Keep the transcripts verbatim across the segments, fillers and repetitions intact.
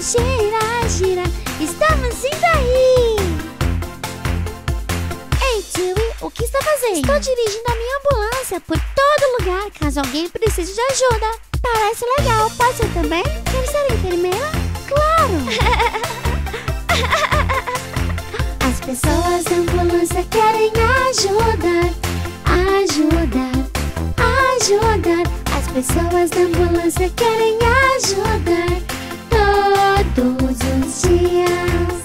gira, gira, estamos indo aí. Ei, Chewie, o que está fazendo? Estou dirigindo a minha ambulância por todo lugar, caso alguém precise de ajuda. Parece legal, pode ser também? Quer ser enfermeira? Claro! As pessoas da ambulância querem ajudar, ajudar, ajudar. As pessoas da ambulância querem ajudar todos os dias.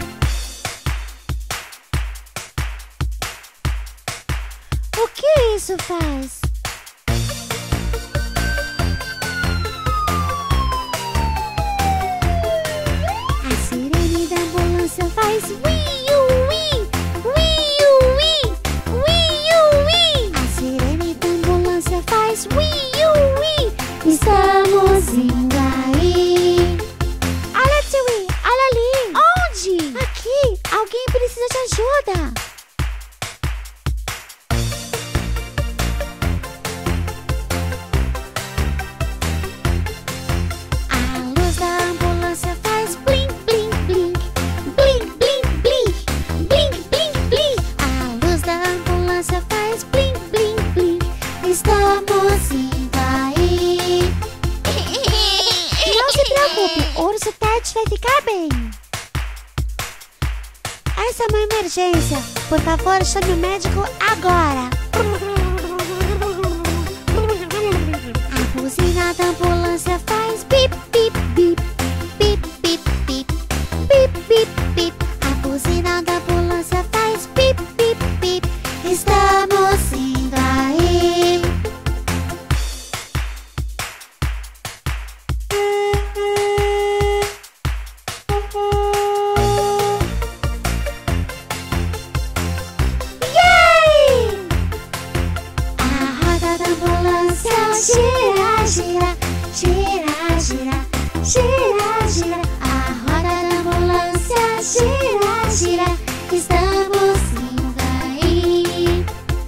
O que isso faz? A sirene da ambulância faz ui-ui, ui-ui, ui-ui. A sirene da ambulância faz ui-ui. Estamos indo aí. Olha, Chewie, olha ali. Onde? Aqui, alguém precisa de ajuda. Estamos indo aí. Não se preocupe, o urso Ted vai ficar bem. Essa é uma emergência. Por favor, chame o médico agora. A buzina da ambulância faz bip, bip, bip, bip, bip, bip, bip, bip, bip. A buzina da ambulância faz bip, bip, bip. Estamos indo aí. Gira, gira, gira, gira, gira, gira. A roda da ambulância gira, gira. Estamos indo aí.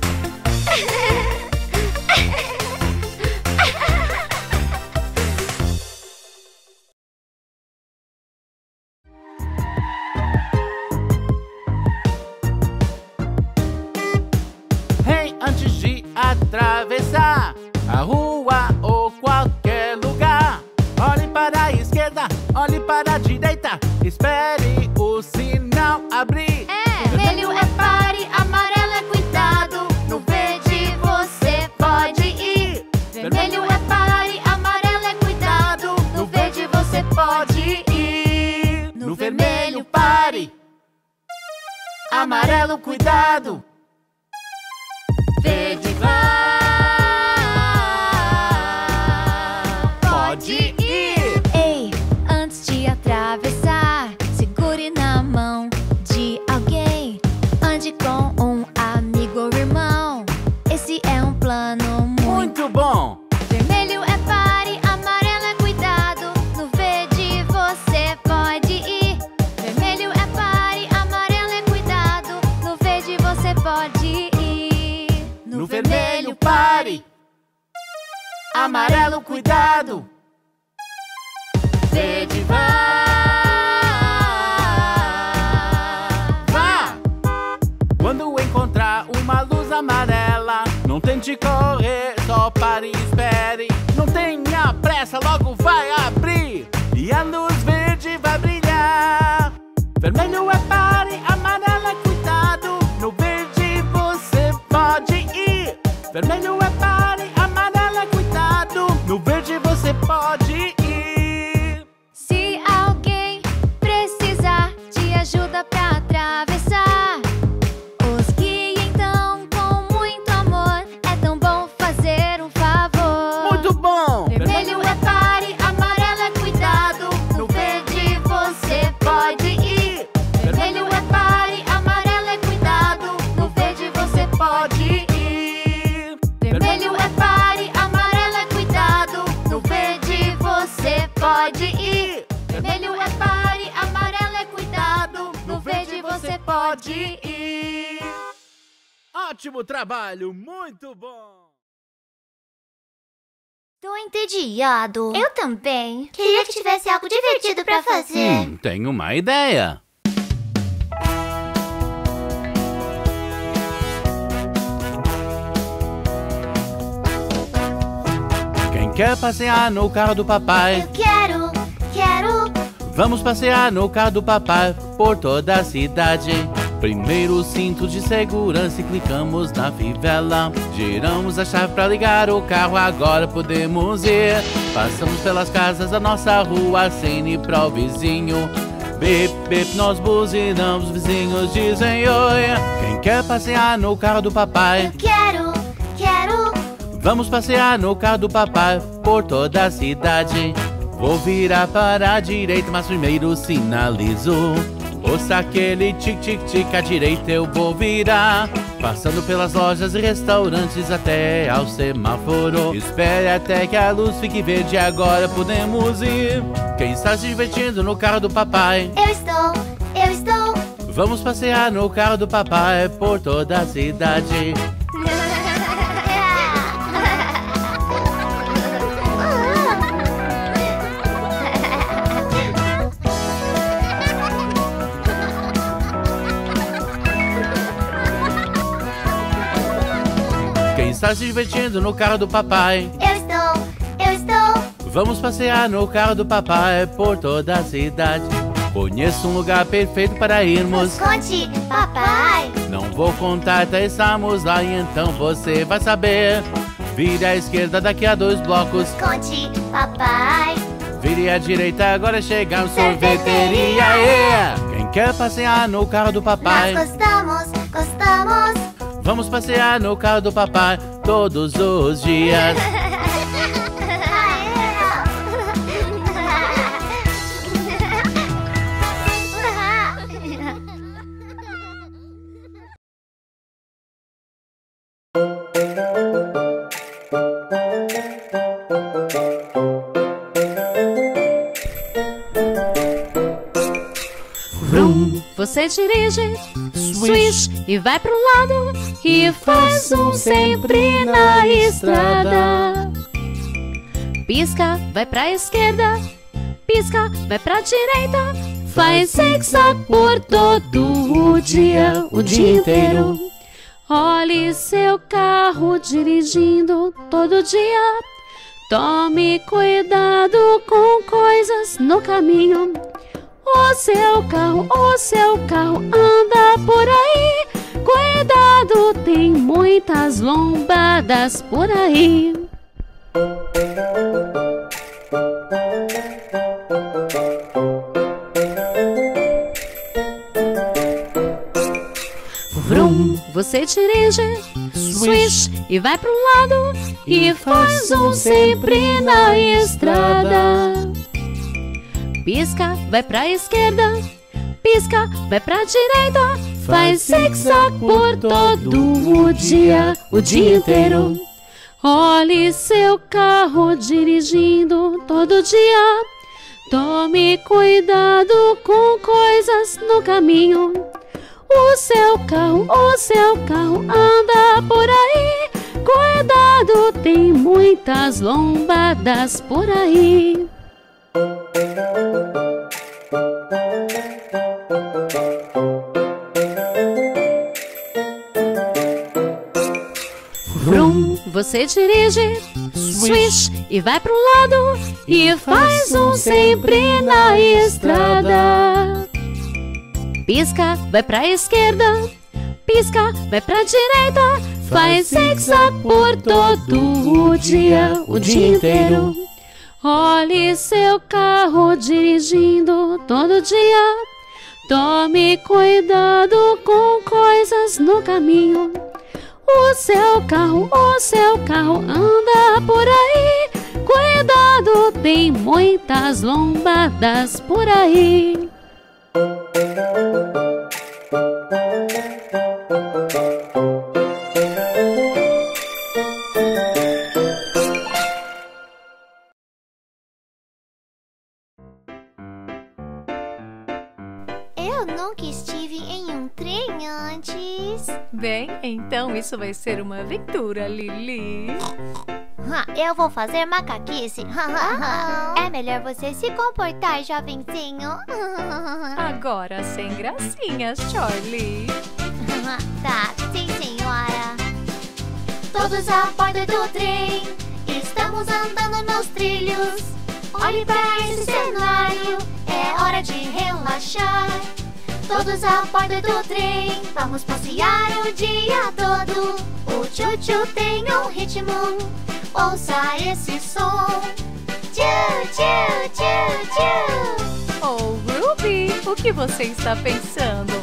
Hey, antes de atravessar a rua ou qualquer lugar, olhe para a esquerda, olhe para a direita, espere o sinal abrir. É, vermelho é pare, amarelo é cuidado, no verde você pode ir. Vermelho é pare, amarelo é cuidado, no verde você pode ir. No vermelho pare, amarelo cuidado, Verde vai, pode ir. ei, antes de atravessar, segure na mão de alguém. Ande com um amigo ou irmão, esse é um plano muito Muito bom. Vermelho é pare, amarelo é cuidado, no verde você pode ir. Vermelho é pare, amarelo é cuidado, no verde você pode ir. No vermelho pare, amarelo cuidado, Verde vai, vá! Quando encontrar uma luz amarela, não tente correr, só pare e espere. Não tenha pressa, logo vai abrir e a luz verde vai brilhar. Vermelho é pare, amarelo é cuidado, no verde você pode ir. Vermelho é pare, amarelo é cuidado, no verde você pode ir. se alguém precisar de ajuda pra atravessar, os guie então com muito amor, é tão bom fazer um favor. Muito bom! Vermelho é pare, amarelo é cuidado, no verde você pode ir. Vermelho é pare, amarelo é cuidado, no verde você pode ir. Vermelho é pare, amarelo é cuidado, no verde você pode ir. Vermelho é pare, amarelo é cuidado, no verde você pode ir. Ótimo trabalho, muito bom! Tô entediado. Eu também. Queria que tivesse algo divertido pra fazer. Hum, tenho uma ideia. Quem quer passear no carro do papai? Eu quero, quero. Vamos passear no carro do papai por toda a cidade. Primeiro o cinto de segurança e clicamos na fivela. Giramos a chave para ligar o carro, agora podemos ir. Passamos pelas casas da nossa rua sem ir para o vizinho. Bip, bip, nós buzinamos, os vizinhos dizem oi. Quem quer passear no carro do papai? Eu quero, quero. Vamos passear no carro do papai por toda a cidade. Vou virar para a direita, mas primeiro sinalizo. Ouça aquele tic-tic-tic, à direita eu vou virar. Passando pelas lojas e restaurantes até ao semáforo. Espere até que a luz fique verde, agora podemos ir. Quem está se divertindo no carro do papai? Eu estou, eu estou. Vamos passear no carro do papai por toda a cidade. Quem está se divertindo no carro do papai? Eu estou, eu estou. Vamos passear no carro do papai por toda a cidade. Conheço um lugar perfeito para irmos. Nos conte, papai. Não vou contar até estarmos lá e então você vai saber. Vire à esquerda daqui a dois blocos. Conte, papai. Vire à direita, agora chegamos sorveteria. Sorveteria. Yeah! Quem quer passear no carro do papai? Nós gostamos, gostamos. Vamos passear no carro do papai todos os dias. Vrum, você dirige, swish, e vai pro lado, e faz um sempre na estrada. Pisca, vai pra esquerda, pisca, vai pra direita, faz zig-zag por todo o dia, o dia inteiro. Olhe seu carro dirigindo todo dia, tome cuidado com coisas no caminho. O seu carro, o seu carro anda por aí. Cuidado, tem muitas lombadas por aí. Vrum, você dirige, swish, e vai pro lado, e faz um sempre na estrada. Pisca, vai pra esquerda, pisca, vai pra direita, faz zig-zag por todo o dia, o dia inteiro. Olhe seu carro dirigindo todo dia, tome cuidado com coisas no caminho. O seu carro, o seu carro anda por aí. Cuidado, tem muitas lombadas por aí. Vrum, você dirige, swish, e vai pro lado, e faz um sempre na estrada. Pisca, vai pra esquerda, pisca, vai pra direita, faz zig-zag por todo o dia, o dia inteiro. Olhe seu carro dirigindo todo dia, tome cuidado com coisas no caminho. O seu carro, o seu carro anda por aí. Cuidado, tem muitas lombadas por aí. Eu nunca estive em um trem antes. Bem, então isso vai ser uma aventura, Lili. Eu vou fazer macaquice. É melhor você se comportar, jovenzinho. Agora sem gracinhas, Charlie. Tá, sim, senhora. Todos a bordo do trem, estamos andando nos trilhos. Olhe para esse cenário, é hora de relaxar. Todos a bordo do trem, vamos passear o dia todo. O tchu-tchu tem um ritmo, ouça esse som. Tchu, tchu, tchu, tchu. Oh, Ruby, o que você está pensando?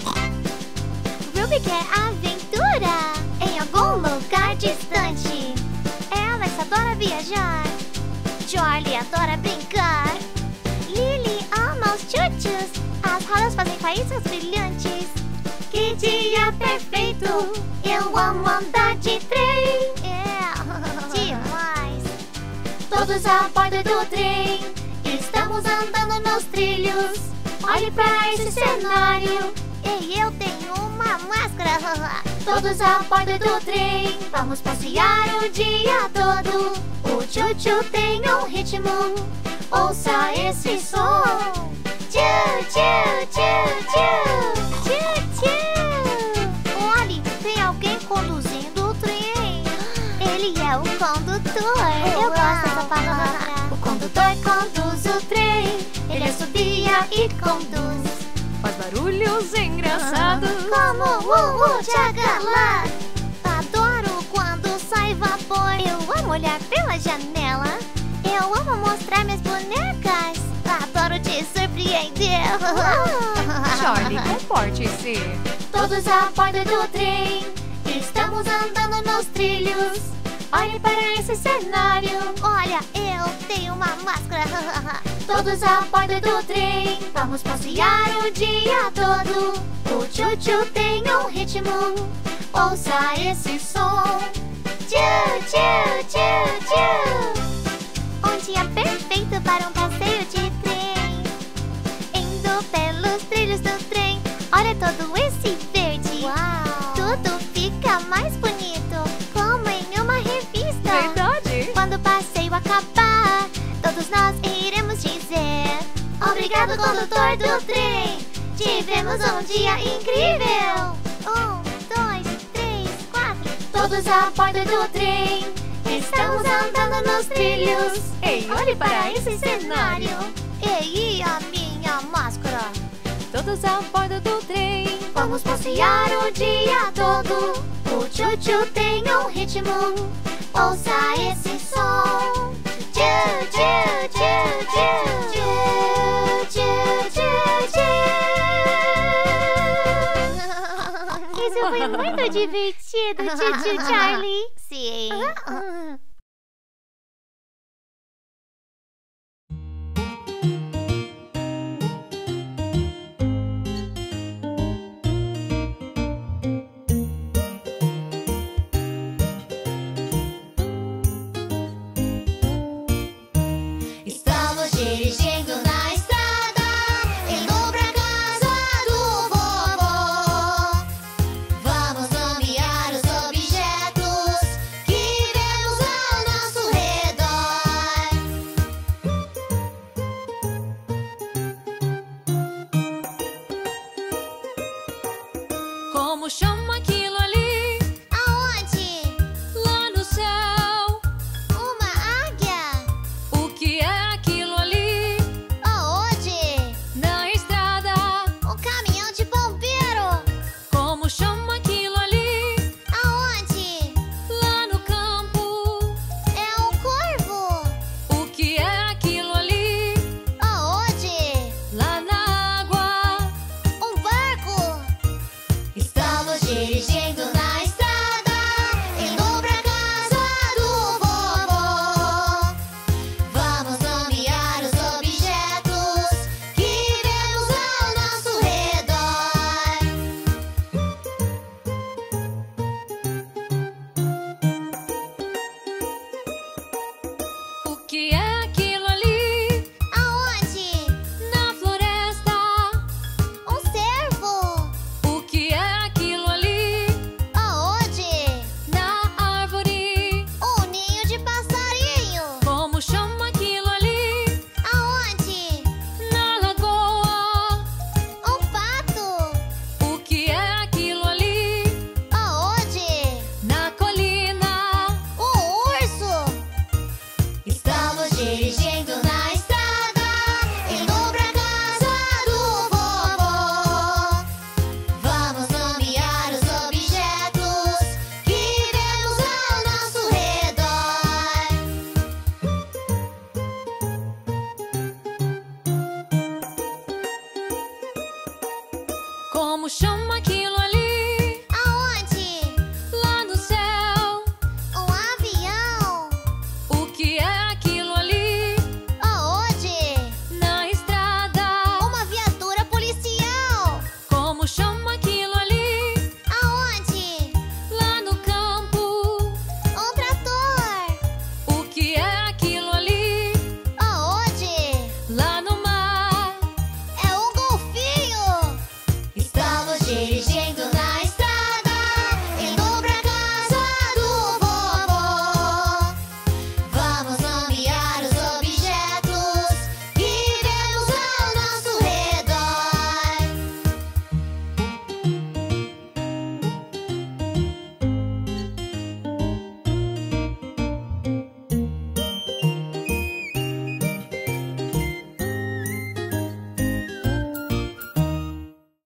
Ruby quer aventura em algum lugar distante. Ela só adora viajar. Charlie adora brincar. Lily ama os tchutchus. As rodas fazem faíscas brilhantes. Que dia perfeito! Eu amo andar de trem. É, demais. Todos a bordo do trem, estamos andando nos trilhos. Olhe para esse cenário. E eu tenho uma máscara. Todos a bordo do trem, vamos passear o dia todo. O tchu-tchu tem um ritmo, ouça esse som. Tchu, tchu, tchu, tchu. Tchu, tchu. Olhe, tem alguém conduzindo o trem. Ele é o condutor. Eu gosto dessa palavra. O condutor conduz o trem. Ele assobia e conduz. Faz barulhos engraçados. Como o uh, tchagalá. Adoro quando sai vapor. Eu amo olhar pela janela. Eu amo mostrar minhas bonecas. Adoro te surpreender. Charlie, comporte-se. Todos a bordo do trem, estamos andando nos trilhos. Olhe para esse cenário. Olha, eu tenho uma máscara. Todos a bordo do trem, vamos passear o dia todo. O tchu-tchu tem um ritmo, ouça esse som. Tchu, tchu, tchu, tchu. Um dia perfeito para um passeio de trem. Indo pelos trilhos do trem, olha todo esse verde. Uau. Tudo fica mais bonito, como em uma revista. Verdade. Quando o passeio acabar, todos nós iremos dizer: obrigado, condutor do trem. Tivemos um dia incrível. Um, dois, três, quatro. Todos a bordo do trem, estamos andando nos trilhos. Ei, olhe para esse cenário. Ei, a minha máscara. Todos a bordo do trem, Vamos passear o dia todo. O tchu-tchu tem um ritmo, ouça esse som. Tchu, tchu, tchu, tchu, tchu, tchu, tchu, tchu. Isso foi muito divertido, tchu-tchu Charlie. Sim. Estamos dirigindo na estrada, indo pra casa do vovô. Vamos nomear os objetos que vemos ao nosso redor. como chão